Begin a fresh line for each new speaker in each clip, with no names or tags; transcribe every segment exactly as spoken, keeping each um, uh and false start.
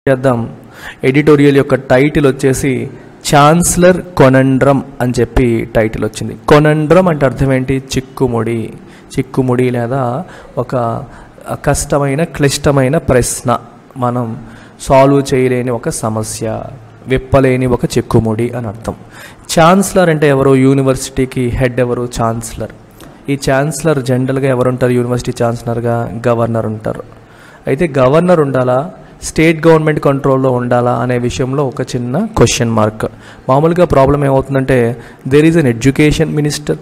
చేద్దాం. ఎడిటోరియల్ యొక్క టైటిల్ వచ్చేసి ఛాన్సలర్ కొనండ్రం అని చెప్పి టైటిల్ వచ్చింది. కొనండ్రం అంటే అర్థం ఏంటి? చిక్కుముడి. చిక్కుముడి లేదా ఒక కష్టమైన క్లిష్టమైన ప్రశ్న, మనం సాల్వ్ చేయలేని ఒక సమస్య, విప్పలేని ఒక చిక్కుముడి అని అర్థం. ఛాన్సలర్ అంటే ఎవరు? యూనివర్సిటీకి హెడ్ ఎవరు? ఛాన్సలర్. ఈ ఛాన్సలర్ జనరల్గా ఎవరు ఉంటారు? యూనివర్సిటీ ఛాన్సలర్గా గవర్నర్ ఉంటారు. అయితే గవర్నర్ ఉండాలా, స్టేట్ గవర్నమెంట్ కంట్రోల్లో ఉండాలా అనే విషయంలో ఒక చిన్న క్వశ్చన్ మార్క్. మామూలుగా ప్రాబ్లం ఏమవుతుందంటే there is an education minister,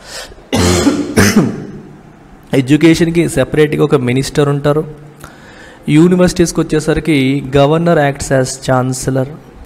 ఎడ్యుకేషన్కి సెపరేట్గా ఒక మినిస్టర్ ఉంటారు. యూనివర్సిటీస్కి వచ్చేసరికి governor acts as chancellor.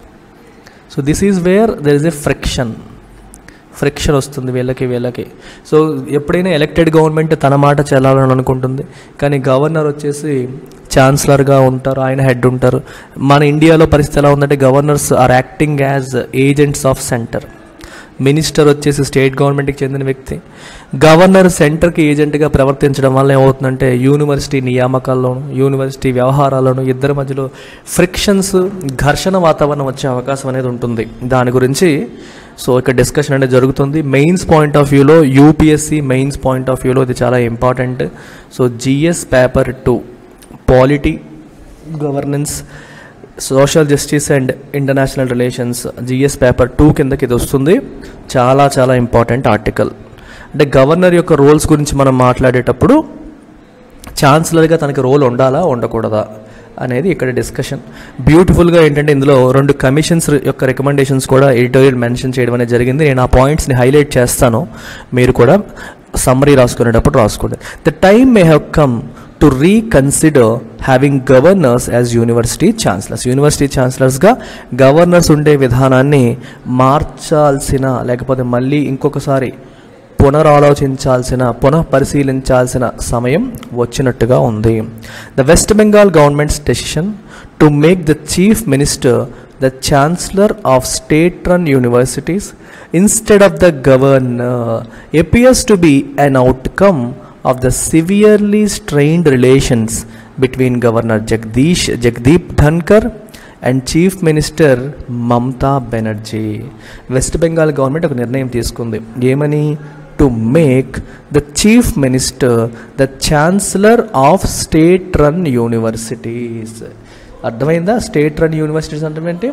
So this is where there is a friction friction వస్తుంది వీళ్ళకి వీళ్ళకి. సో ఎప్పుడైనా ఎలక్టెడ్ గవర్నమెంట్ తన మాట చెల్లాలని అనుకుంటుంది, కానీ గవర్నర్ వచ్చేసి ఛాన్సలర్గా ఉంటారు, ఆయన హెడ్ ఉంటారు. మన ఇండియాలో పరిస్థితి ఎలా ఉందంటే governors are acting as agents of centre. Minister వచ్చేసి స్టేట్ గవర్నమెంట్కి చెందిన వ్యక్తి. గవర్నర్ సెంటర్కి ఏజెంట్గా ప్రవర్తించడం వల్ల ఏమవుతుందంటే యూనివర్సిటీ నియామకాల్లోనూ యూనివర్సిటీ వ్యవహారాల్లోనూ ఇద్దరి మధ్యలో ఫ్రిక్షన్స్, ఘర్షణ వాతావరణం వచ్చే అవకాశం అనేది ఉంటుంది. దాని గురించి సో ఇక్కడ డిస్కషన్ అనేది జరుగుతుంది. మెయిన్స్ పాయింట్ ఆఫ్ వ్యూలో, యూపీఎస్సీ మెయిన్స్ పాయింట్ ఆఫ్ వ్యూలో ఇది చాలా important. So GS paper two polity, governance, social justice and international relations, GS paper two కిందకి ఇది వస్తుంది. చాలా చాలా ఇంపార్టెంట్ ఆర్టికల్. అంటే గవర్నర్ యొక్క రోల్స్ గురించి మనం మాట్లాడేటప్పుడు ఛాన్సలర్గా తనకి రోల్ ఉండాలా ఉండకూడదా అనేది ఇక్కడ డిస్కషన్. బ్యూటిఫుల్గా ఏంటంటే ఇందులో రెండు కమిషన్స్ యొక్క రికమెండేషన్స్ కూడా ఎడిటోరియల్ మెన్షన్ చేయడం అనేది జరిగింది. నేను ఆ పాయింట్స్ని హైలైట్ చేస్తాను, మీరు కూడా సమ్మరీ రాసుకునేటప్పుడు రాసుకోండి. The time may have come to reconsider having governors as university chancellors. University ఛాన్సలర్స్గా గవర్నర్స్ ఉండే విధానాన్ని మార్చాల్సిన, లేకపోతే మళ్ళీ ఇంకొకసారి పునరాలోచించాల్సిన, పునః పరిశీలించాల్సిన సమయం వచ్చినట్టుగా ఉంది. The West Bengal government's decision to make the chief minister the chancellor of state run universities instead of the governor appears to be an outcome of the severely strained relations between Governor Jagdish Jagdeep Dhankar and Chief Minister Mamta Banerjee. West Bengal government ఒక నిర్ణయం తీసుకుంది. ఏమని? To make the chief minister the chancellor of state run universities. అర్థమైందా? State run universities అంటే ఏంటి?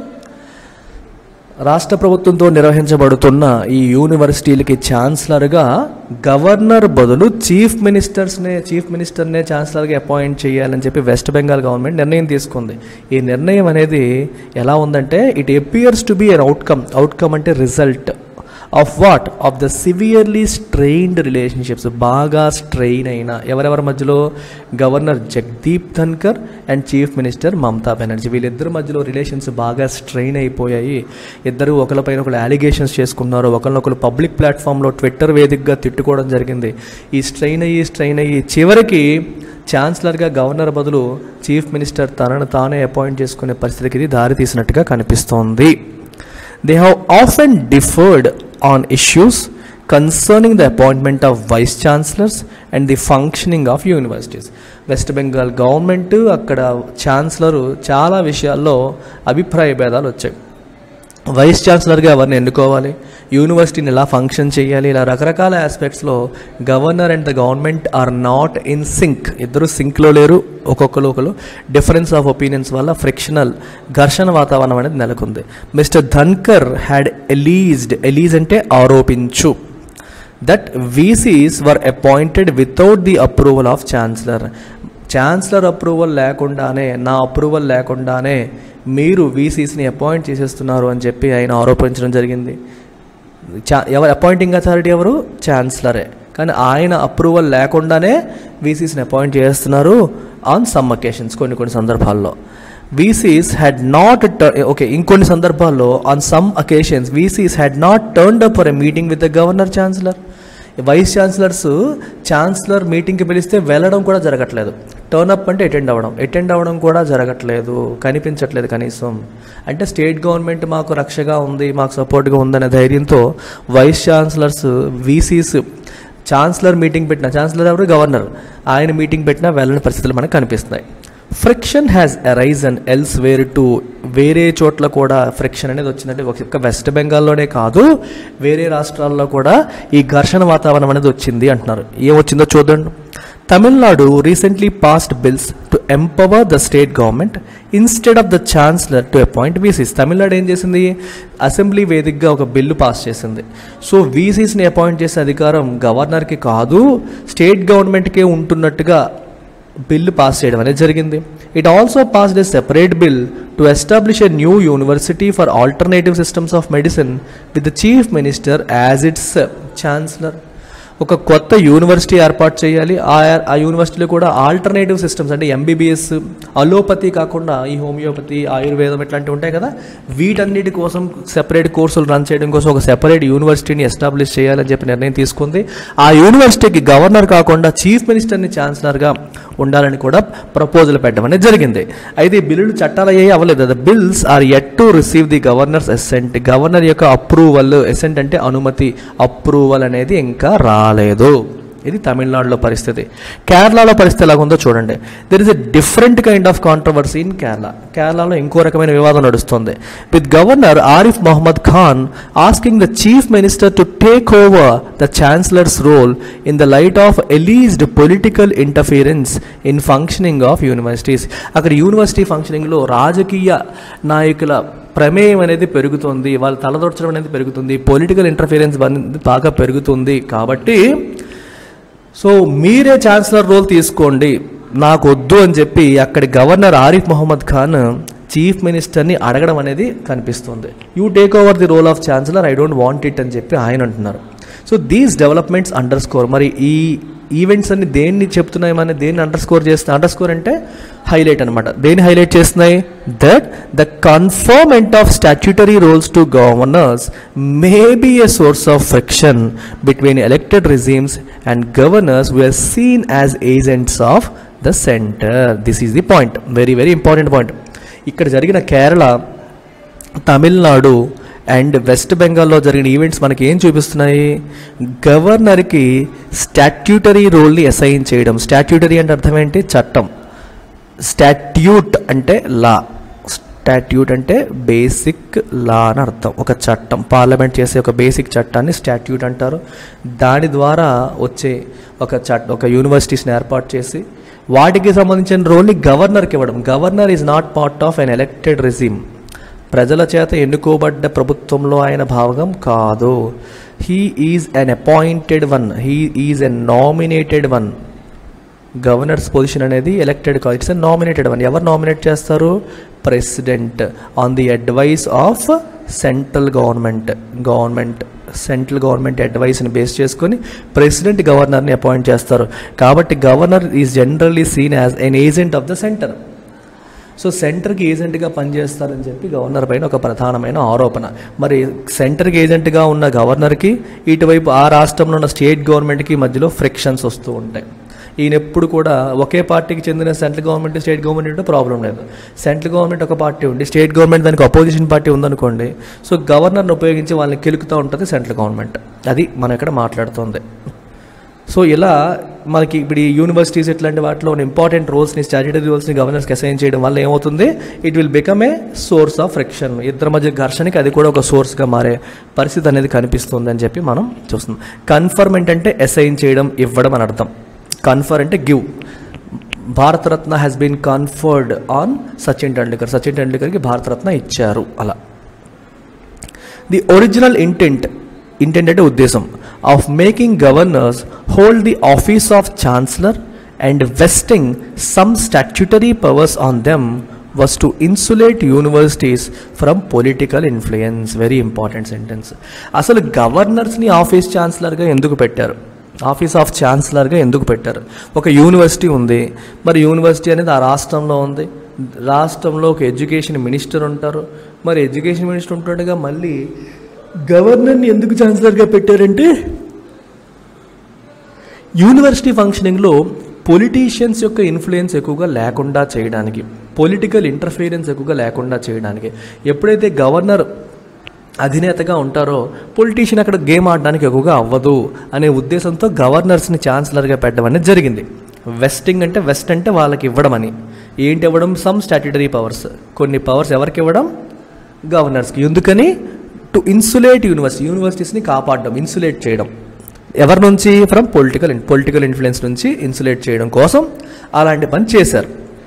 రాష్ట్ర ప్రభుత్వంతో నిర్వహించబడుతున్న ఈ యూనివర్సిటీలకి ఛాన్సలర్గా గవర్నర్ బదులు చీఫ్ మినిస్టర్స్నే చీఫ్ మినిస్టర్నే ఛాన్సలర్గా అపాయింట్ చేయాలని చెప్పి వెస్ట్ బెంగాల్ గవర్నమెంట్ నిర్ణయం తీసుకుంది. ఈ నిర్ణయం అనేది ఎలా ఉందంటే it appears to be an outcome. Outcome అంటే result of what? Of the severely strained relationships. బాగా స్ట్రెయిన్ అయిన ఎవరెవరి మధ్యలో? Governor Jagdeep Dhankhar and chief minister Mamata Banerjee. వీళ్ళిద్దరి మధ్యలో రిలేషన్స్ బాగా స్ట్రెయిన్ అయిపోయాయి. ఇద్దరు ఒకరిపైన ఒకరు అలిగేషన్స్ చేసుకున్నారు, ఒకరినొకరు పబ్లిక్ ప్లాట్ఫామ్లో ట్విట్టర్ వేదికగా తిట్టుకోవడం జరిగింది. ఈ స్ట్రెయిన్ అయ్యి స్ట్రెయిన్ అయ్యి చివరికి ఛాన్సలర్గా గవర్నర్ బదులు చీఫ్ మినిస్టర్ తనను తానే అపాయింట్ చేసుకునే పరిస్థితికి ఇది దారి తీసినట్టుగా కనిపిస్తోంది. They have often differed on issues concerning the appointment of vice chancellors and the functioning of universities. West Bengal government అక్కడ ఛాన్సలరు చాలా విషయాల్లో అభిప్రాయ భేదాలు వచ్చాయి. వైస్ ఛాన్సలర్గా ఎవరిని ఎన్నుకోవాలి, యూనివర్సిటీని ఎలా ఫంక్షన్ చేయాలి, ఇలా రకరకాల ఆస్పెక్ట్స్లో governor and the government are not in sync. ఇద్దరు సింక్లో లేరు, ఒక్కొక్కరు ఒకరు డిఫరెన్స్ ఆఫ్ ఒపీనియన్స్ వల్ల ఫ్రిక్షనల్ ఘర్షణ వాతావరణం అనేది నెలకొంది. Mister Dhankhar had alleged, allege అంటే ఆరోపించు, that VCs were appointed without the approval of chancellor. Chancellor approval లేకుండానే, నా అప్రూవల్ లేకుండానే మీరు వీసీస్ని అపాయింట్ చేసేస్తున్నారు అని చెప్పి ఆయన ఆరోపించడం జరిగింది. చా ఎవరు అపాయింటింగ్ అథారిటీ? ఎవరు? ఛాన్సలరే. కానీ ఆయన అప్రూవల్ లేకుండానే వీసీస్ని అపాయింట్ చేస్తున్నారు ఆన్ సమ్ అకేషన్స్, కొన్ని కొన్ని సందర్భాల్లో. వీసీస్ హ్యాడ్ నాట్ ఓకే ఇంకొన్ని సందర్భాల్లో on some occasions VCs had not turned up for a meeting with the governor chancellor. Vice chancellors chancellor మీటింగ్కి పిలిస్తే వెళ్ళడం కూడా జరగట్లేదు. టర్నప్ అంటే అటెండ్ అవ్వడం, అటెండ్ అవ్వడం కూడా జరగట్లేదు, కనిపించట్లేదు కనీసం. అంటే స్టేట్ గవర్నమెంట్ మాకు రక్షగా ఉంది, మాకు సపోర్ట్గా ఉందనే ధైర్యంతో vice chancellors VCs chancellor meeting పెట్టిన, ఛాన్సలర్ ఎవరు? గవర్నర్, ఆయన మీటింగ్ పెట్టినా వెళ్ళని పరిస్థితులు మనకు కనిపిస్తున్నాయి. Friction has arisen elsewhere too, వేరే చోట్ల కూడా ఫ్రిక్షన్ అనేది వచ్చిందంటే ఒక వెస్ట్ బెంగాల్లోనే కాదు వేరే రాష్ట్రాల్లో కూడా ఈ ఘర్షణ వాతావరణం అనేది వచ్చింది అంటున్నారు. ఏం వచ్చిందో చూద్దాం. Tamil Nadu recently passed bills to empower the state government instead of the chancellor to appoint VCs. Tamil Nadu ఏం చేసింది, అసెంబ్లీ వేదికగా ఒక బిల్లు పాస్ చేసింది. సో వీసీస్ని అపాయింట్ చేసే అధికారం గవర్నర్కి కాదు స్టేట్ గవర్నమెంట్కే ఉంటున్నట్టుగా బిల్లు పాస్ చేయడం అనేది జరిగింది. It also passed a separate bill to establish a new university for alternative systems of medicine with the chief minister as its chancellor. ఒక కొత్త యూనివర్సిటీ ఏర్పాటు చేయాలి. ఆ ఆ యూనివర్సిటీలో కూడా ఆల్టర్నేటివ్ సిస్టమ్స్ అంటే ఎంబీబీఎస్, అలోపతి కాకుండా ఈ హోమియోపతి, ఆయుర్వేదం ఇట్లాంటివి ఉంటాయి కదా, వీటన్నిటి కోసం సెపరేట్ కోర్సులు రన్ చేయడం కోసం ఒక సెపరేట్ యూనివర్సిటీని ఎస్టాబ్లిష్ చేయాలని చెప్పి నిర్ణయం తీసుకుంది. ఆ యూనివర్సిటీకి గవర్నర్ కాకుండా చీఫ్ మినిస్టర్ని ఛాన్సలర్గా ఉండాలని కూడా ప్రపోజల్ పెట్టడం అనేది జరిగింది. అయితే ఈ బిల్లులు చట్టాలు అయ్యాయి అవ్వలేదు. The bills are yet to receive the governor's assent. Governor యొక్క అప్రూవల్, అసెంట్ అంటే అనుమతి, అప్రూవల్ అనేది ఇంకా రాలేదు. ఇది తమిళనాడులో పరిస్థితి. కేరళలో పరిస్థితి ఎలాగుందో చూడండి. There is a different kind of controversy in Kerala. కేరళలో ఇంకో రకమైన వివాదం నడుస్తుంది. With governor Arif Mohammad Khan asking the chief minister to take over the chancellor's role in the light of alleged political interference in functioning of universities. అక్కడ university ఫంక్షనింగ్లో రాజకీయ నాయకుల ప్రమేయం అనేది పెరుగుతుంది, వాళ్ళు తలదొరచడం అనేది పెరుగుతుంది, పొలిటికల్ ఇంటర్ఫీరెన్స్ అనేది బాగా పెరుగుతుంది. కాబట్టి సో మీరే ఛాన్సలర్ రోల్ తీసుకోండి, నాకు వద్దు అని చెప్పి అక్కడి గవర్నర్ ఆరిఫ్ మొహమ్మద్ ఖాన్ చీఫ్ మినిస్టర్ని అడగడం అనేది కనిపిస్తుంది. You take over the role of chancellor, I don't want it అని చెప్పి ఆయన అంటున్నారు. So these developments underscore, మరి ఈ ఈవెంట్స్ అన్ని దేన్ని చెప్తున్నాయి, మన దేన్ని అండర్ స్కోర్ చేస్తున్నాయి? అండర్ స్కోర్ అంటే హైలైట్ అనమాట. దేన్ని హైలైట్ చేస్తున్నాయి? That the conferment of statutory roles to governors may be a source of friction between elected regimes and governors who are seen as agents of the centre. This is the point, very very important point. ఇక్కడ జరిగిన Kerala, Tamil Nadu and west బెంగాల్లో జరిగిన events మనకి ఏం చూపిస్తున్నాయి? గవర్నర్కి statutory రోల్ని assign చేయడం. స్టాట్యూటరీ అంటే అర్థం ఏంటి? చట్టం. స్టాట్యూట్ అంటే లా. స్టాట్యూట్ అంటే బేసిక్ లా అని అర్థం. ఒక చట్టం, పార్లమెంట్ చేసే ఒక బేసిక్ చట్టాన్ని స్టాట్యూట్ అంటారు. దాని ద్వారా వచ్చే ఒక చట్ట ఒక యూనివర్సిటీస్ని ఏర్పాటు చేసి వాటికి సంబంధించిన రోల్ని గవర్నర్కి ఇవ్వడం. Governor is not part of an elected regime. ప్రజల చేత ఎన్నుకోబడ్డ ప్రభుత్వంలో ఆయన భాగం కాదు. He is an appointed one, he is a nominated one. Governor's position అనేది ఎలక్టెడ్ కాదు, ఇట్స్ ఎ నామినేటెడ్ వన్. ఎవరు నామినేట్ చేస్తారు? President on the advice of central government. Government central government అడ్వైస్ని బేస్ చేసుకొని ప్రెసిడెంట్ గవర్నర్ని అపాయింట్ చేస్తారు. కాబట్టి governor is generally seen as an agent of the centre. So సెంటర్కి ఏజెంట్గా పనిచేస్తారని చెప్పి గవర్నర్ పైన ఒక ప్రధానమైన ఆరోపణ. మరి సెంటర్కి ఏజెంట్గా ఉన్న గవర్నర్కి ఇటువైపు ఆ రాష్ట్రంలో ఉన్న స్టేట్ గవర్నమెంట్కి మధ్యలో ఫ్రిక్షన్స్ వస్తూ ఉంటాయి. ఈయన ఎప్పుడు కూడా ఒకే పార్టీకి చెందిన సెంట్రల్ గవర్నమెంట్ స్టేట్ గవర్నమెంట్ ఉంటే ప్రాబ్లం లేదు. సెంట్రల్ గవర్నమెంట్ ఒక పార్టీ ఉండి స్టేట్ గవర్నమెంట్ దానికి అపోజిషన్ పార్టీ ఉందనుకోండి, సో గవర్నర్ని ఉపయోగించి వాళ్ళని కెలుకుతూ ఉంటుంది సెంట్రల్ గవర్నమెంట్. అది మనం ఇక్కడ మాట్లాడుతుంది. సో ఇలా మనకి ఇప్పుడు ఈ యూనివర్సిటీస్ ఇట్లాంటి వాటిలో ఇంపార్టెంట్ రోల్స్ని, స్టాట్యూటరీ రోల్స్ని గవర్నర్స్కి అసైన్ చేయడం వల్ల ఏమవుతుంది? It will become a source of friction. ఇద్దరి మధ్య ఘర్షణకి అది కూడా ఒక సోర్స్గా మారే పరిస్థితి అనేది కనిపిస్తుంది అని చెప్పి మనం చూస్తున్నాం. కన్ఫర్మెంట్ అంటే అసైన్ చేయడం, ఇవ్వడం అని అర్థం. కన్ఫర్ అంటే give. Bharat Ratna has been conferred on Sachin Tendulkar. Sachin టెండూల్కర్కి భారతరత్న ఇచ్చారు. అలా ది ఒరిజినల్ ఇంటెంట్, ఇంటెంట్ అంటే ఉద్దేశం, of making governors hold the office of chancellor and vesting some statutory powers on them was to insulate universities from political influence. Very important sentence. అసలు గవర్నర్స్ని office ఛాన్సలర్గా ఎందుకు పెట్టారు? Office of ఛాన్సలర్గా ఎందుకు పెట్టారు? ఒక university ఉంది, మరి యూనివర్సిటీ అనేది ఆ రాష్ట్రంలో ఉంది. రాష్ట్రంలో ఒక ఎడ్యుకేషన్ మినిస్టర్ ఉంటారు. మరి ఎడ్యుకేషన్ మినిస్టర్ ఉంటాడుగా, మళ్ళీ గవర్నర్ని ఎందుకు ఛాన్సలర్గా పెట్టారంటే యూనివర్సిటీ ఫంక్షనింగ్లో పొలిటీషియన్స్ యొక్క ఇన్ఫ్లుయెన్స్ ఎక్కువగా లేకుండా చేయడానికి, పొలిటికల్ ఇంటర్ఫీరెన్స్ ఎక్కువగా లేకుండా చేయడానికి. ఎప్పుడైతే గవర్నర్ అధినేతగా ఉంటారో పొలిటీషియన్ అక్కడ గేమ్ ఆడడానికి ఎక్కువగా అవ్వదు అనే ఉద్దేశంతో గవర్నర్స్ని ఛాన్సలర్గా పెట్టడం అనేది జరిగింది. వెస్టింగ్ అంటే వెస్ట్ అంటే వాళ్ళకి ఇవ్వడం అని, ఏంటి ఇవ్వడం? సమ్ స్టాట్యుటరీ పవర్స్, కొన్ని పవర్స్ ఎవరికి ఇవ్వడం? గవర్నర్స్కి. ఎందుకని? టు ఇన్సులేట్ యూనివర్సిటీ, యూనివర్సిటీస్ని కాపాడడం, ఇన్సులేట్ చేయడం. ఎవరి నుంచి? ఫ్రమ్ పొలిటికల్ పొలిటికల్ ఇన్ఫ్లుయెన్స్ నుంచి ఇన్సులేట్ చేయడం కోసం అలాంటి పని చేశారు.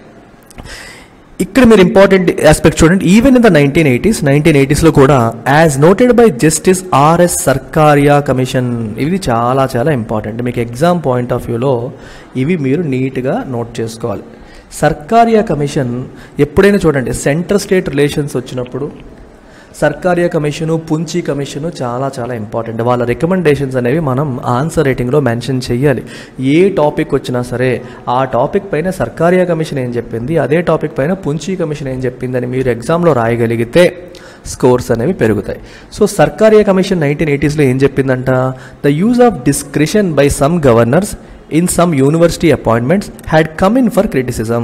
ఇక్కడ మీరు ఇంపార్టెంట్ ఆస్పెక్ట్ చూడండి. Even in the nineteen eighties nineteen ఎయిటీస్లో కూడా as noted by justice RS Sarkaria commission, ఇది చాలా చాలా ఇంపార్టెంట్. మీకు ఎగ్జామ్ పాయింట్ ఆఫ్ వ్యూలో ఇవి మీరు నీట్గా నోట్ చేసుకోవాలి. సర్కారియా కమిషన్ ఎప్పుడైనా చూడండి, సెంటర్ స్టేట్ రిలేషన్స్ వచ్చినప్పుడు సర్కారియా కమిషను, పుంచి కమిషను చాలా చాలా ఇంపార్టెంట్. వాళ్ళ రికమెండేషన్స్ అనేవి మనం ఆన్సర్ రైటింగ్లో మెన్షన్ చేయాలి. ఏ టాపిక్ వచ్చినా సరే ఆ టాపిక్ పైన సర్కారియా కమిషన్ ఏం చెప్పింది, అదే టాపిక్ పైన పుంచి కమిషన్ ఏం చెప్పిందని మీరు ఎగ్జామ్లో రాయగలిగితే స్కోర్స్ అనేవి పెరుగుతాయి. సో సర్కారియా కమిషన్ నైన్టీన్ ఎయిటీస్లో ఏం చెప్పిందంట? The use of discretion by some governors in some university appointments had come in for criticism.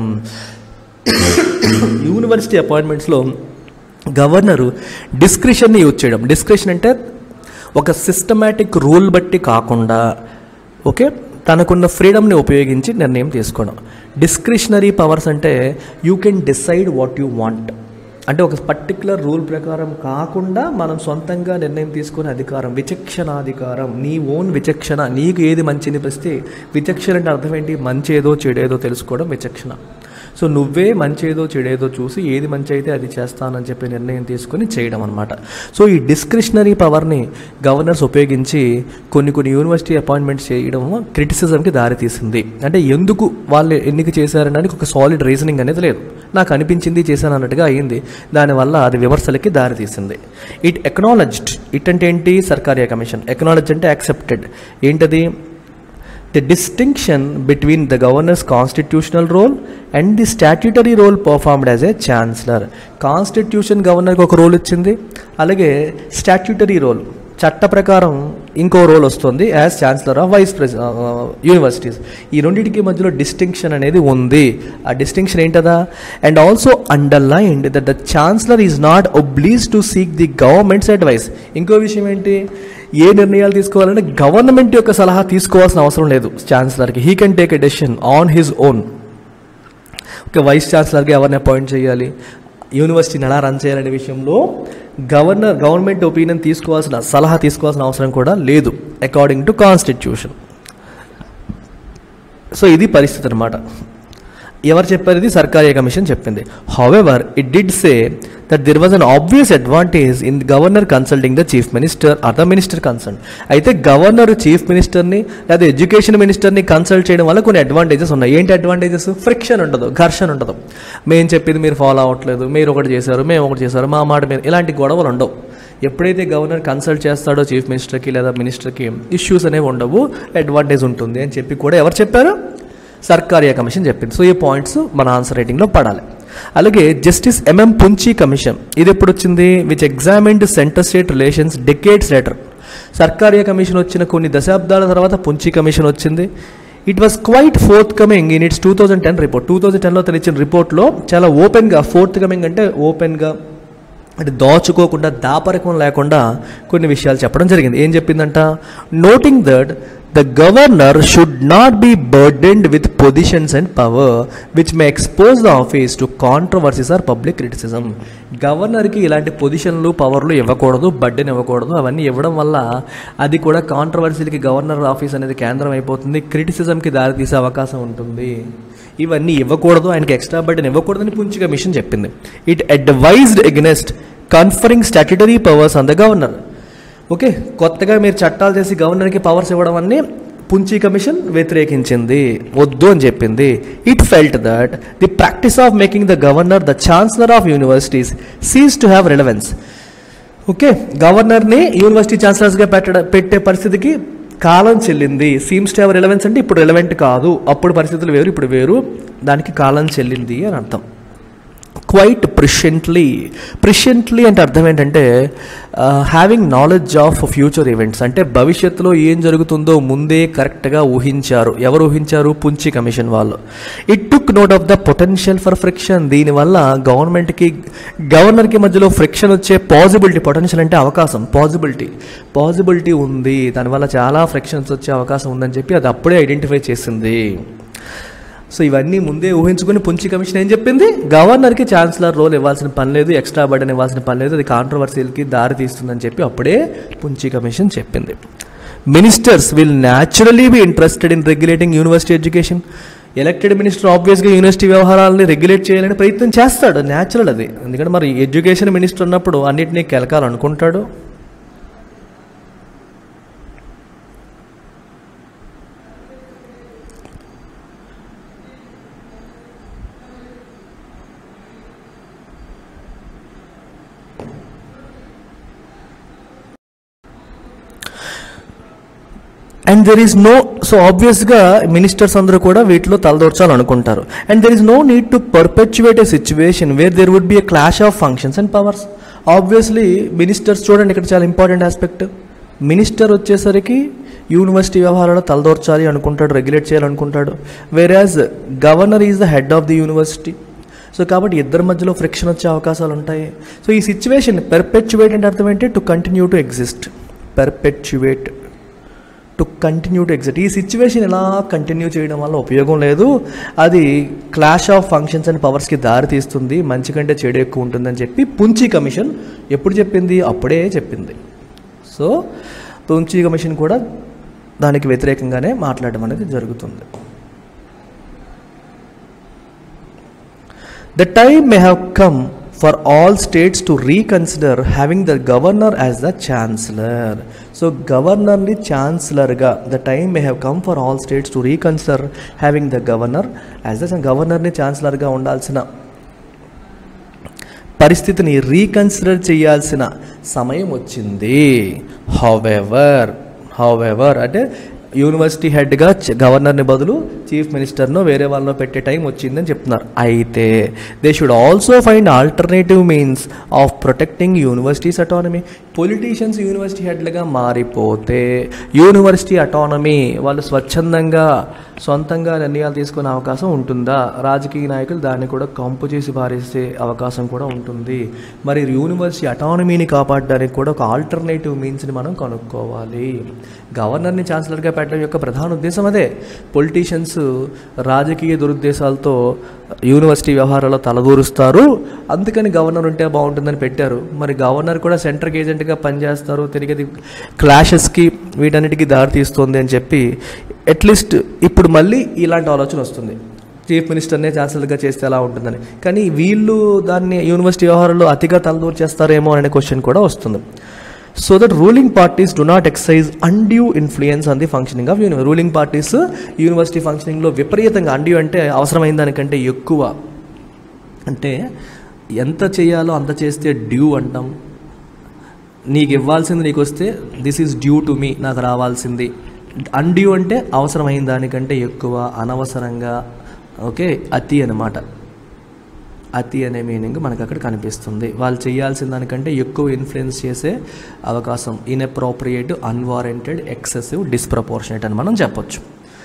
University అపాయింట్మెంట్స్లో గవర్నరు డిస్క్రిషన్ని యూజ్ చేయడం. డిస్క్రిషన్ అంటే ఒక సిస్టమాటిక్ రూల్ బట్టి కాకుండా, ఓకే, తనకున్న ఫ్రీడమ్ని ఉపయోగించి నిర్ణయం తీసుకోవడం. డిస్క్రిషనరీ పవర్స్ అంటే you can decide what you want, అంటే ఒక పర్టికులర్ రూల్ ప్రకారం కాకుండా మనం సొంతంగా నిర్ణయం తీసుకునే అధికారం, విచక్షణాధికారం, నీ ఓన్ విచక్షణ, నీకు ఏది మంచి అనిపిస్తే. విచక్షణ అంటే అర్థం ఏంటి? మంచేదో చెడేదో తెలుసుకోవడం విచక్షణ. సో నువ్వే మంచేదో చెడేదో చూసి ఏది మంచి అయితే అది చేస్తానని చెప్పి నిర్ణయం తీసుకొని చేయడం అనమాట. సో ఈ డిస్క్రిషనరీ పవర్ని గవర్నర్స్ ఉపయోగించి కొన్ని కొన్ని యూనివర్సిటీ అపాయింట్మెంట్స్ చేయడం క్రిటిసిజంకి దారితీసింది. అంటే ఎందుకు వాళ్ళు ఎన్నిక చేశారనడానికి ఒక సాలిడ్ రీజనింగ్ అనేది లేదు, నాకు అనిపించింది చేశాను అన్నట్టుగా అయ్యింది. దానివల్ల అది విమర్శలకి దారితీసింది. ఇట్ ఎక్నాలజ్డ్, ఇట్ అంటే ఏంటి? సర్కారియా కమిషన్. ఎక్నాలజ్ అంటే యాక్సెప్టెడ్. ఏంటది? the distinction between the governor's constitutional role and the statutory role performed as a chancellor. Constitution గవర్నర్కి ఒక రోల్ ఇచ్చింది, అలాగే స్టాట్యూటరీ రోల్ చట్ట ప్రకారం ఇంకో రోల్ వస్తుంది as chancellor of vice president universities. ఈ రెండింటికి మధ్యలో డిస్టింక్షన్ అనేది ఉంది. ఆ డిస్టింక్షన్ ఏంటదా? And also underlined that the chancellor is not obliged to seek the government's advice. ఇంకో విషయం ఏంటి? ఏ నిర్ణయాలు తీసుకోవాలంటే గవర్నమెంట్ యొక్క సలహా తీసుకోవాల్సిన అవసరం లేదు ఛాన్సలర్కి. He can take a decision on his own. Okay, vice ఛాన్సలర్గా ఎవరిని అపాయింట్ చేయాలి, యూనివర్సిటీని ఎలా రన్ చేయాలనే విషయంలో గవర్నర్ గవర్నమెంట్ ఒపీనియన్ తీసుకోవాల్సిన, సలహా తీసుకోవాల్సిన అవసరం కూడా లేదు అకార్డింగ్ టు కాన్స్టిట్యూషన్. సో ఇది పరిస్థితి అనమాట. ఎవరు చెప్పారు? ఇది సర్కారియా కమిషన్ చెప్పింది. However it did say that there was an obvious advantage in governor consulting the chief minister or the minister consult. అయితే గవర్నర్ చీఫ్ మినిస్టర్ని లేదా ఎడ్యుకేషన్ మినిస్టర్ని కన్సల్ట్ చేయడం వల్ల కొన్ని అడ్వాంటేజెస్ ఉన్నాయి. ఏంటి అడ్వాంటేజెస్? ఫ్రిక్షన్ ఉండదు, ఘర్షణ ఉండదు. మేము చెప్పింది మీరు ఫాలో అవ్వట్లేదు, మీరు ఒకటి చేశారు, మేము ఒకటి చేశారు, మా మాట మీరు, ఇలాంటి గొడవలు ఉండవు. ఎప్పుడైతే గవర్నర్ కన్సల్ట్ చేస్తాడో చీఫ్ మినిస్టర్కి లేదా మినిస్టర్కి, ఇష్యూస్ అనేవి ఉండవు, అడ్వాంటేజ్ ఉంటుంది అని చెప్పి కూడా ఎవరు చెప్పారు? సర్కారియా కమిషన్ చెప్పింది. సో ఈ పాయింట్స్ మన ఆన్సర్ రైటింగ్లో పడాలి. అలాగే జస్టిస్ ఎంఎం పుంచి కమిషన్, ఇది ఎప్పుడు వచ్చింది? Which examined centre state relations decades later. Sarkaria commission వచ్చిన కొన్ని దశాబ్దాల తర్వాత పుంచి కమిషన్ వచ్చింది. It was quite forthcoming in its two thousand ten report. Two thousand టెన్లో తెలిసిన రిపోర్ట్లో చాలా ఓపెన్గా, ఫోర్త్ కమింగ్ అంటే ఓపెన్గా, అంటే దాచుకోకుండా, దాపరికం లేకుండా కొన్ని విషయాలు చెప్పడం జరిగింది. ఏం చెప్పిందంట? Noting that the governor should not be burdened with positions and power which may expose the office to controversies or public criticism. గవర్నర్కి ఇలాంటి పొజిషన్లు, పవర్లు ఇవ్వకూడదు, బర్డెన్ ఇవ్వకూడదు. అవన్నీ ఇవ్వడం వల్ల అది కూడా కాంట్రవర్సీలకి గవర్నర్ ఆఫీస్ అనేది కేంద్రం అయిపోతుంది, క్రిటిసిజంకి దారితీసే అవకాశం ఉంటుంది. ఇవన్నీ ఇవ్వకూడదు, ఆయనకి ఎక్స్ట్రా బర్డెన్ ఇవ్వకూడదని పుంచి కమిషన్ చెప్పింది. It advised against conferring statutory powers on the governor. Okay, కొత్తగా మీరు చట్టాలు చేసి గవర్నర్కి పవర్స్ ఇవ్వడం అన్ని పుంచి కమిషన్ వ్యతిరేకించింది, వద్దు అని చెప్పింది. It felt that the practice of making the governor the chancellor of universities cease to have relevance. Okay, గవర్నర్ని యూనివర్సిటీ ఛాన్సలర్స్గా పెట్ట పెట్టే పరిస్థితికి కాలం చెల్లింది. సీమ్స్ టు హ్యావ్ రిలవెన్స్ అంటే ఇప్పుడు రిలవెంట్ కాదు, అప్పుడు పరిస్థితులు వేరు, ఇప్పుడు వేరు, దానికి కాలం చెల్లింది అని అర్థం. క్వైట్ ప్రిషెంట్లీ. ప్రిషెంట్లీ అంటే అర్థం ఏంటంటే having knowledge of future events, అంటే భవిష్యత్తులో ఏం జరుగుతుందో ముందే కరెక్ట్గా ఊహించారు. ఎవరు ఊహించారు? పుంచి కమిషన్ వాళ్ళు. It took note of the potential for friction. దీనివల్ల గవర్నమెంట్కి గవర్నర్కి మధ్యలో ఫ్రిక్షన్ వచ్చే పాజిబిలిటీ, పొటెన్షియల్ అంటే అవకాశం, పాజిబిలిటీ పాజిబిలిటీ ఉంది, దానివల్ల చాలా ఫ్రిక్షన్స్ వచ్చే అవకాశం ఉందని చెప్పి అది అప్పుడే ఐడెంటిఫై చేసింది. సో ఇవన్నీ ముందే ఊహించుకుని పుంచి కమిషన్ ఏం చెప్పింది, గవర్నర్కి ఛాన్సలర్ రోల్ ఇవ్వాల్సిన పని లేదు, ఎక్స్ట్రా బర్డెన్ ఇవ్వాల్సిన పని లేదు, అది కాంట్రవర్సీలకి దారి తీస్తుందని చెప్పి అప్పుడే పుంచి కమిషన్ చెప్పింది. Ministers will naturally be interested in regulating university education. Elected minister ఆబ్వియస్గా యూనివర్సిటీ వ్యవహారాలని రెగ్యులేట్ చేయాలని ప్రయత్నం చేస్తాడు, న్యాచురల్ అది. ఎందుకంటే మరి ఎడ్యుకేషన్ మినిస్టర్ ఉన్నప్పుడు అన్నింటినీ కెలకాలనుకుంటాడు. And there is no, so ఆబ్వియస్గా మినిస్టర్స్ అందరూ కూడా వీటిలో తలదూర్చాలనుకుంటారు. And there is no need to perpetuate a situation where there would be a clash of functions and powers. Obviously ministers చూడండి, ఇక్కడ చాలా ఇంపార్టెంట్ ఆస్పెక్ట్. మినిస్టర్ వచ్చేసరికి యూనివర్సిటీ వ్యవహారాలు తలదూర్చాలి అనుకుంటాడు, రెగ్యులేట్ చేయాలనుకుంటాడు. Whereas governor is the head of the university. So కాబట్టి ఇద్దరి మధ్యలో ఫ్రిక్షన్ వచ్చే అవకాశాలు ఉంటాయి. సో ఈ సిచ్యువేషన్ పెర్పెచువేట్ అంటే అర్థం ఏంటి, to continue to exist. Perpetuate to continue to exist. ఈ సిచ్యువేషన్ ఎలా కంటిన్యూ చేయడం వల్ల ఉపయోగం లేదు, అది క్లాష్ ఆఫ్ ఫంక్షన్స్ అండ్ పవర్స్కి దారి తీస్తుంది, మంచి కంటే చెడు ఎక్కువ ఉంటుందని చెప్పి పుంచి కమిషన్ ఎప్పుడు చెప్పింది, అప్పుడే చెప్పింది. సో పుంచి కమిషన్ కూడా దానికి వ్యతిరేకంగానే మాట్లాడడం అనేది జరుగుతుంది. The time may have come for all states to reconsider having the governor as the chancellor. So governor ni chancellor ga, the time may have come for all states to reconsider having the governor as the governor ni chancellor ga undalsina పరిస్థితిని reconsider చేయాల్సిన సమయం వచ్చింది. However however అంటే university హెడ్గా గవర్నర్ని బదులు chief మినిస్టర్ను వేరే వాళ్ళలో పెట్టే టైం వచ్చిందని చెప్తున్నారు. అయితే they should also find alternative means of protecting universities autonomy. Politicians university హెడ్లుగా మారిపోతే యూనివర్సిటీ అటానమీ, వాళ్ళు స్వచ్ఛందంగా సొంతంగా నిర్ణయాలు తీసుకునే అవకాశం ఉంటుందా? రాజకీయ నాయకులు దాన్ని కూడా కంపు చేసి పారేసే అవకాశం కూడా ఉంటుంది. మరి యూనివర్సిటీ అటానమీని కాపాడడానికి కూడా ఒక ఆల్టర్నేటివ్ మీన్స్ని మనం కనుక్కోవాలి. గవర్నర్ని ఛాన్సలర్గా పెట్టడం యొక్క ప్రధాన ఉద్దేశం అదే. పొలిటీషియన్స్ రాజకీయ దురుద్దేశాలతో యూనివర్సిటీ వ్యవహారాల్లో తలదూరుస్తారు, అందుకని గవర్నర్ ఉంటే బాగుంటుందని పెట్టారు. మరి గవర్నర్ కూడా సెంట్రల్ ఏజెంట్గా పనిచేస్తారు, తిరిగి క్లాషెస్కి వీటన్నిటికీ దారితీస్తుంది అని చెప్పి అట్లీస్ట్ ఇప్పుడు మళ్ళీ ఇలాంటి ఆలోచన వస్తుంది, చీఫ్ మినిస్టర్నే ఛాన్సలర్గా చేస్తే ఎలా ఉంటుందని. కానీ వీళ్ళు దాన్ని యూనివర్సిటీ వ్యవహారాల్లో అతిగా తలదూరు చేస్తారేమో అనే క్వశ్చన్ కూడా వస్తుంది. So that ruling parties do not exercise undue influence on the functioning of university. Ruling parties university ఫంక్షనింగ్లో విపరీతంగా, అన్డ్యూ అంటే అవసరమైన దానికంటే ఎక్కువ, అంటే ఎంత చేయాలో అంత చేస్తే డ్యూ అంటాం. నీకు ఇవ్వాల్సింది నీకు వస్తే this is due to me, నాకు రావాల్సింది. అన్డ్యూ అంటే అవసరమైన దానికంటే ఎక్కువ, అనవసరంగా, ఓకే, అతి అన్నమాట. అతి అనే మీనింగ్ మనకు అక్కడ కనిపిస్తుంది. వాళ్ళు చేయాల్సిన దానికంటే ఎక్కువ ఇన్ఫ్లుయెన్స్ చేసే అవకాశం, ఇన్అప్రోప్రియేట్, అన్వారెంటెడ్, ఎక్సెసివ్, డిస్ప్రపోర్షనేట్ అని మనం చెప్పొచ్చు.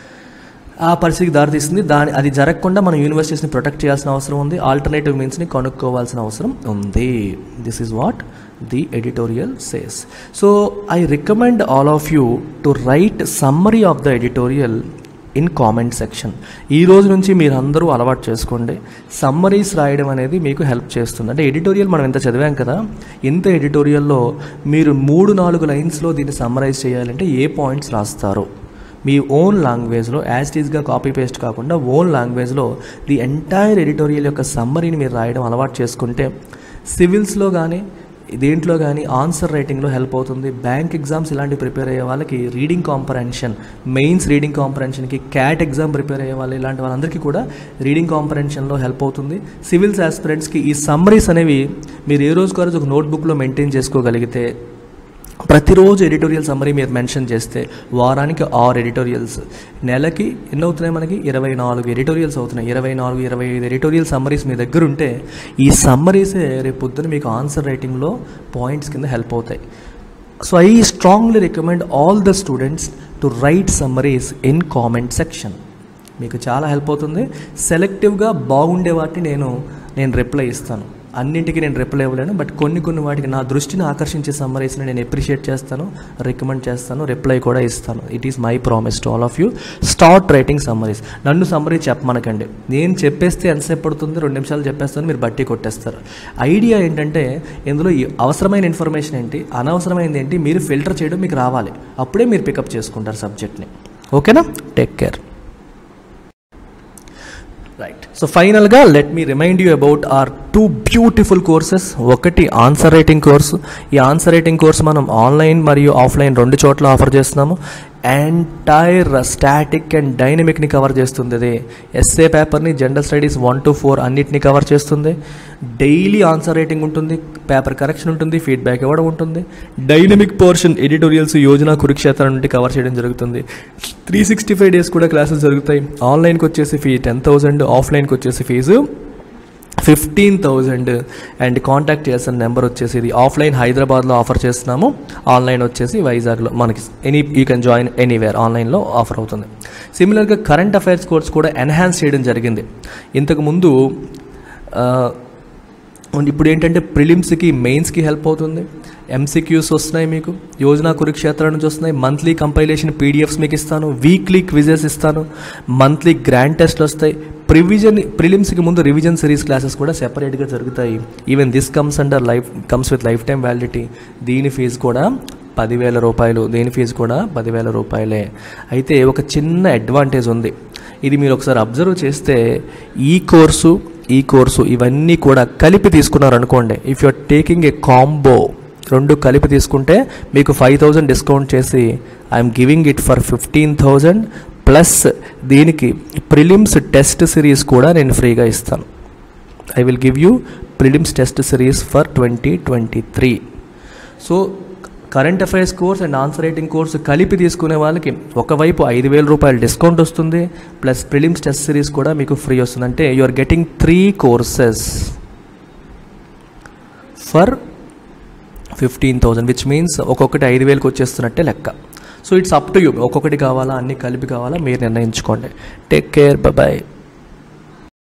ఆ పరిస్థితికి దారితీస్తుంది. దాని అది జరగకుండా మనం యూనివర్సిటీస్ని ప్రొటెక్ట్ చేయాల్సిన అవసరం ఉంది, ఆల్టర్నేటివ్ మీన్స్ని కనుక్కోవాల్సిన అవసరం ఉంది. This is what the editorial says. So I recommend all of you to write summary of the editorial in comment section. ఈ రోజు నుంచి మీరు అందరూ అలవాటు చేసుకోండి, సమ్మరీస్ రాయడం అనేది మీకు హెల్ప్ చేస్తుంది. అంటే ఎడిటోరియల్ మనం ఎంత చదివాం కదా, ఇంత ఎడిటోరియల్లో మీరు మూడు నాలుగు లైన్స్లో దీన్ని సమ్మరైజ్ చేయాలంటే ఏ పాయింట్స్ రాస్తారో మీ ఓన్ లాంగ్వేజ్లో, యాజ్ ఇట్ ఈస్గా కాపీ పేస్ట్ కాకుండా ఓన్ లాంగ్వేజ్లో ది ఎంటైర్ ఎడిటోరియల్ యొక్క సమ్మరీని మీరు రాయడం అలవాటు చేసుకుంటే సివిల్స్లో కానీ దేంట్లో కానీ ఆన్సర్ రైటింగ్లో హెల్ప్ అవుతుంది. బ్యాంక్ ఎగ్జామ్స్ ఇలాంటివి ప్రిపేర్ అయ్యే వాళ్ళకి రీడింగ్ కాంప్రహెన్షన్, మెయిన్స్ రీడింగ్ కాంప్రహెన్షన్కి, క్యాట్ ఎగ్జామ్ ప్రిపేర్ అయ్యే వాళ్ళు, ఇలాంటి వాళ్ళందరికీ కూడా రీడింగ్ కాంప్రహెన్షన్లో హెల్ప్ అవుతుంది. సివిల్స్ ఆస్పిరెంట్స్కి ఈ సమ్మరీస్ అనేవి మీరు ఏ రోజుకు రోజు ఒక నోట్బుక్లో మెయింటైన్ చేసుకోగలిగితే, ప్రతిరోజు ఎడిటోరియల్ సమ్మరీ మీరు మెన్షన్ చేస్తే వారానికి ఆరు ఎడిటోరియల్స్, నెలకి ఎన్ని అవుతున్నాయి మనకి, ఇరవై నాలుగు ఎడిటోరియల్స్ అవుతున్నాయి. ఇరవై నాలుగు ఇరవై ఐదు ఎడిటోరియల్ సమ్మరీస్ మీ దగ్గర ఉంటే ఈ సమ్మరీసే రేపు పొద్దున మీకు ఆన్సర్ రైటింగ్లో పాయింట్స్ కింద హెల్ప్ అవుతాయి. So I strongly recommend all the students to write summaries in comment section. మీకు చాలా హెల్ప్ అవుతుంది. సెలెక్టివ్గా బాగుండే వాటిని నేను నేను రిప్లై ఇస్తాను. అన్నింటికి నేను రిప్లై ఇవ్వలేను, బట్ కొన్ని కొన్ని వాటికి నా దృష్టిని ఆకర్షించే సమ్మరీస్ని నేను అప్రిషియేట్ చేస్తాను, రికమెండ్ చేస్తాను, రిప్లై కూడా ఇస్తాను. It is my promise to all of you. Start writing summaries. నన్ను సమ్మరీ చెప్పమనకండి, నేను చెప్పేస్తే ఎంతసేపు పడుతుంది, రెండు నిమిషాలు చెప్పేస్తాను, మీరు బట్టి కొట్టేస్తారు. ఐడియా ఏంటంటే ఇందులో అవసరమైన ఇన్ఫర్మేషన్ ఏంటి, అనవసరమైనది ఏంటి, మీరు ఫిల్టర్ చేయడం మీకు రావాలి. అప్పుడే మీరు పికప్ చేసుకుంటారు సబ్జెక్ట్ని. ఓకేనా? Take care. రైట్. సో ఫైనల్గా let me remind you about our two beautiful courses. ఒకటి ఆన్సర్ రైటింగ్ కోర్సు. ఈ ఆన్సర్ రైటింగ్ కోర్సు మనం ఆన్లైన్ మరియు ఆఫ్లైన్ రెండు చోట్ల ఆఫర్ చేస్తున్నాము. ఎంటైర్ స్టాటిక్ అండ్ డైనమిక్ని కవర్ చేస్తుంది. అది ఎస్ఏ పేపర్ని, general studies one to four అన్నిటిని కవర్ చేస్తుంది. డైలీ ఆన్సర్ రైటింగ్ ఉంటుంది, పేపర్ కరెక్షన్ ఉంటుంది, ఫీడ్బ్యాక్ ఇవ్వడం ఉంటుంది. Dynamic portion editorials Yojana Kurukshetra నుండి కవర్ చేయడం జరుగుతుంది. త్రీ సిక్స్టీ ఫైవ్ డేస్ కూడా క్లాసెస్ జరుగుతాయి. ఆన్లైన్కి వచ్చేసి ఫీ టెన్ థౌజండ్, ఆఫ్లైన్కి వచ్చేసి fees fifteen thousand. And contact చేసిన నెంబర్ వచ్చేసి ఇది ఆఫ్లైన్ హైదరాబాద్లో ఆఫర్ చేస్తున్నాము, ఆన్లైన్ వచ్చేసి వైజాగ్లో. మనకి any you can join anywhere, ఆన్లైన్లో ఆఫర్ అవుతుంది. సిమిలర్గా కరెంట్ అఫైర్స్ కోర్స్ కూడా ఎన్హాన్స్ చేయడం జరిగింది. ఇంతకుముందు ఇప్పుడు ఏంటంటే ప్రిలిమ్స్కి, మెయిన్స్కి హెల్ప్ అవుతుంది. ఎంసీక్యూస్ వస్తున్నాయి, మీకు యోజన కురుక్షేత్రం నుంచి వస్తున్నాయి. మంత్లీ కంపైలేషన్ పీడిఎఫ్స్ మీకు ఇస్తాను, వీక్లీ క్విజెస్ ఇస్తాను, మంత్లీ గ్రాండ్ టెస్ట్లు వస్తాయి. ప్రివిజన్ ప్రిలిమ్స్కి ముందు రివిజన్ సిరీస్ క్లాసెస్ కూడా సెపరేట్గా జరుగుతాయి. Even this comes under life comes with life time validity. దీని ఫీజు కూడా పదివేల రూపాయలు దీని ఫీజు కూడా పదివేల రూపాయలే. అయితే ఒక చిన్న అడ్వాంటేజ్ ఉంది, ఇది మీరు ఒకసారి అబ్జర్వ్ చేస్తే ఈ కోర్సు ఈ కోర్సు ఇవన్నీ కూడా కలిపి తీసుకున్నారనుకోండి, if you are taking a combo, రెండు కలిపి తీసుకుంటే మీకు ఫైవ్ థౌజండ్ డిస్కౌంట్ చేసి I'm giving it for fifteen thousand plus దీనికి ప్రిలిమ్స్ టెస్ట్ సిరీస్ కూడా నేను ఫ్రీగా ఇస్తాను. I will give you prelims test series for twenty twenty three. So current affairs course and answer writing course కలిపి తీసుకునే వాళ్ళకి ఒకవైపు ఐదు వేల రూపాయలు డిస్కౌంట్ వస్తుంది, ప్లస్ ప్రిలిమ్స్ టెస్ట్ సిరీస్ కూడా మీకు ఫ్రీ వస్తుంది. అంటే you are getting three courses for fifteen thousand which means ఒక్కొక్కటి ఐదు వేలకు వచ్చేస్తున్నట్టే లెక్క. So it's up to you, ఒక్కొక్కటి కావాలా అన్నీ కలిపి కావాలా మీరు నిర్ణయించుకోండి. Take care, bye.